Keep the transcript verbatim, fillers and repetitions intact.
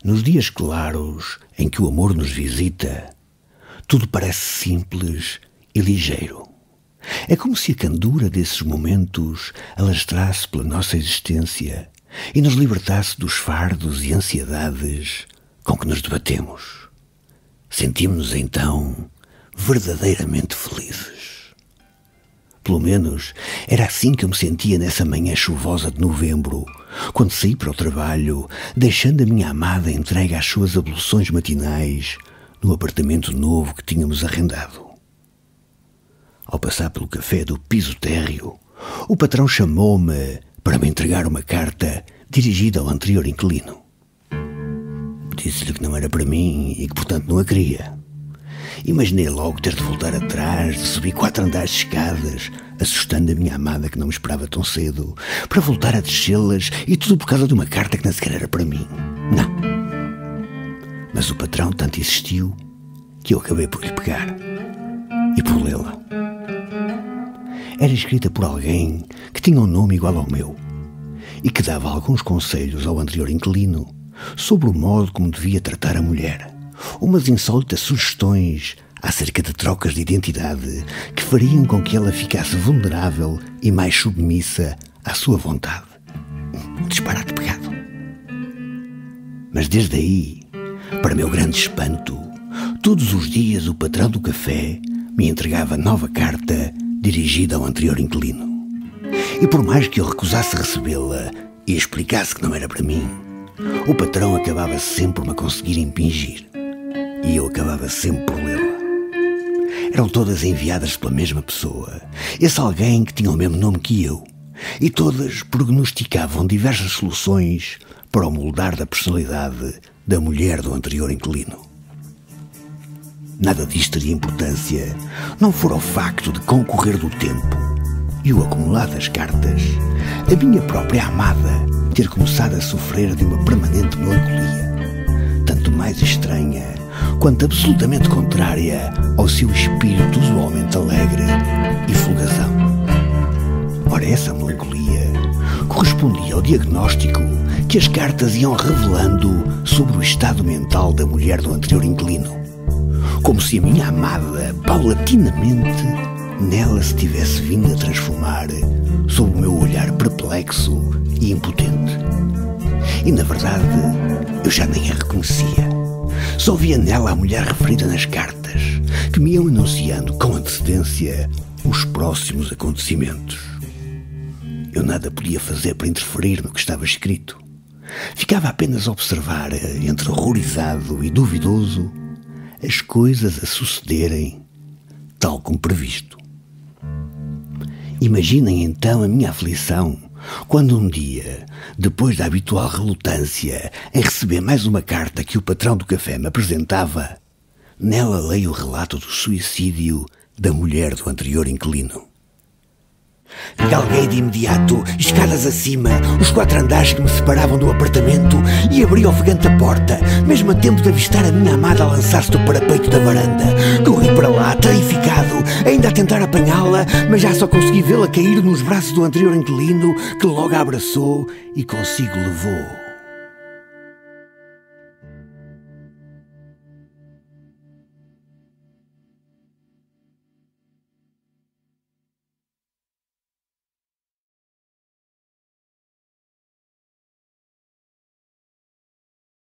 Nos dias claros em que o amor nos visita, tudo parece simples e ligeiro. É como se a candura desses momentos alastrasse pela nossa existência e nos libertasse dos fardos e ansiedades com que nos debatemos. Sentimos-nos então verdadeiramente felizes. Pelo menos era assim que eu me sentia nessa manhã chuvosa de novembro, quando saí para o trabalho, deixando a minha amada entregue às suas abluções matinais no apartamento novo que tínhamos arrendado. Ao passar pelo café do piso térreo, o patrão chamou-me para me entregar uma carta dirigida ao anterior inquilino. Disse-lhe que não era para mim e que, portanto, não a queria. Imaginei logo ter de voltar atrás, de subir quatro andares de escadas, assustando a minha amada que não me esperava tão cedo, para voltar a descê-las, e tudo por causa de uma carta que nem sequer era para mim. Não. Mas o patrão tanto insistiu que eu acabei por lhe pegar e por lê-la. Era escrita por alguém que tinha um nome igual ao meu e que dava alguns conselhos ao anterior inquilino sobre o modo como devia tratar a mulher. Umas insólitas sugestões acerca de trocas de identidade que fariam com que ela ficasse vulnerável e mais submissa à sua vontade. Um disparate pegado. Mas desde aí, para meu grande espanto, todos os dias o patrão do café me entregava nova carta dirigida ao anterior inquilino. E por mais que eu recusasse recebê-la e explicasse que não era para mim, o patrão acabava sempre por me conseguir impingir. E eu acabava sempre por lê-la. Eram todas enviadas pela mesma pessoa, esse alguém que tinha o mesmo nome que eu, e todas prognosticavam diversas soluções para o moldar da personalidade da mulher do anterior inquilino. Nada disto teria importância, não fora o facto de, com o correr do tempo e o acumular das cartas, a minha própria amada ter começado a sofrer de uma permanente melancolia, tanto mais estranha quanto absolutamente contrária ao seu espírito usualmente alegre e folgazão. Ora, essa melancolia correspondia ao diagnóstico que as cartas iam revelando sobre o estado mental da mulher do anterior inquilino, como se a minha amada, paulatinamente, nela se tivesse vindo a transformar sob o meu olhar perplexo e impotente. E, na verdade, eu já nem a reconhecia. Só via nela a mulher referida nas cartas, que me iam anunciando com antecedência os próximos acontecimentos. Eu nada podia fazer para interferir no que estava escrito. Ficava apenas a observar, entre horrorizado e duvidoso, as coisas a sucederem tal como previsto. Imaginem então a minha aflição quando um dia, depois da habitual relutância em receber mais uma carta que o patrão do café me apresentava, nela leio o relato do suicídio da mulher do anterior inquilino. Galguei de imediato, escadas acima, os quatro andares que me separavam do apartamento, e abri ofegante a porta, mesmo a tempo de avistar a minha amada a lançar-se do parapeito da varanda. Corri para lá, terrificado, ainda a tentar apanhá-la, mas já só consegui vê-la cair nos braços do anterior inquilino, que logo a abraçou e consigo levou